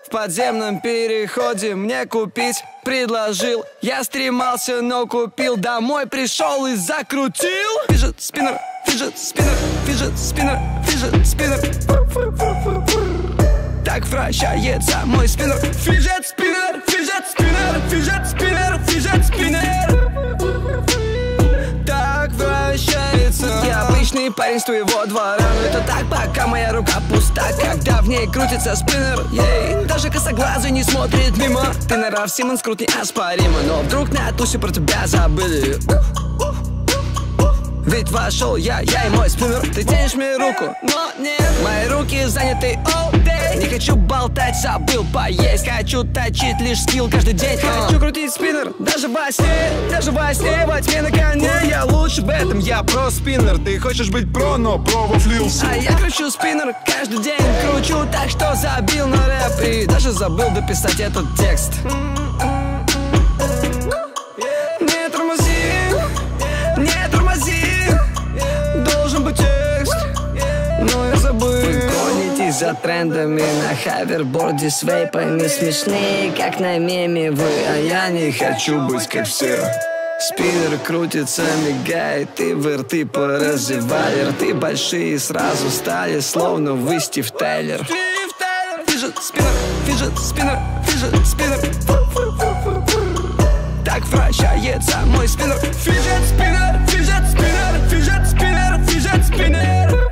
В подземном переходе мне купить предложил. Я стремался, но купил. Домой пришел и закрутил. Фиджет спиннер, фиджет спиннер, фиджет спиннер, фиджет спиннер. Так вращается мой спиннер. Фиджет спиннер, фиджет спиннер, фиджет спиннер, фиджет спиннер. Так вращается. Я обычный парень с твоего двора, но это так, пока моя рука пуста. Когда в ней крутится спиннер, ей даже косоглазый не смотрит мимо. Ты нрав, Симмонс, крут неоспоримо, но вдруг на тусе про тебя забыли. Ведь вошел я и мой спиннер. Ты тянешь мне руку, но нет, мои руки заняты all day. Не хочу болтать, забыл поесть. Хочу точить лишь скилл каждый день. Хочу крутить спиннер, даже во сне. Даже во сне, во тьме на коне. Я лучше в этом, я про спиннер. Ты хочешь быть про, но про вафлился. А я кручу спиннер каждый день. Кручу так, что забил на рэп. И даже забыл дописать этот текст. Не тормози, не тормози. Должен быть текст, но я забыл. Вы гонитесь за трендами на хаверборде с вейпами. Смешные, как на меме вы, а я не хочу быть как все. Спиннер крутится, мигает, и в рты поразевали. Рты большие сразу стали, словно вы Стив Тайлер. Фиджет спиннер, фиджет спиннер, фиджет спиннер. Так вращается мой спиннер. Фиджет спиннер, фиджет спиннер, фиджет спиннер, фиджет спиннер.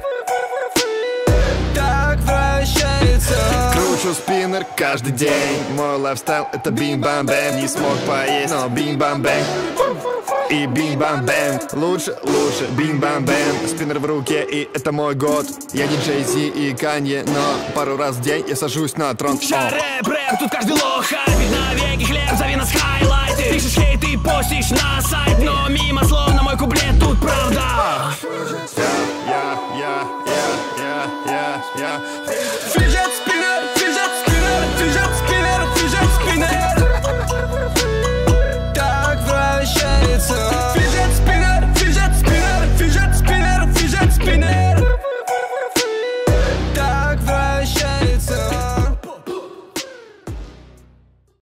Так вращается. Кручу спиннер каждый день. Мой лайфстайл это бим-бам-бэм. Не смог поесть, но бим-бам-бэм. И бим-бам-бэм. Лучше, лучше, бим-бам-бэм. Спиннер в руке, и это мой год. Я не Джей-Зи и Канье, но пару раз в день я сажусь на трон. Рэп, тут каждый лох хайпит. Навеки хлеб, зови нас хайлайты. Пишешь хейт и постишь на сайт, но мимо словно мой куплет тут правда. Я. Фиджет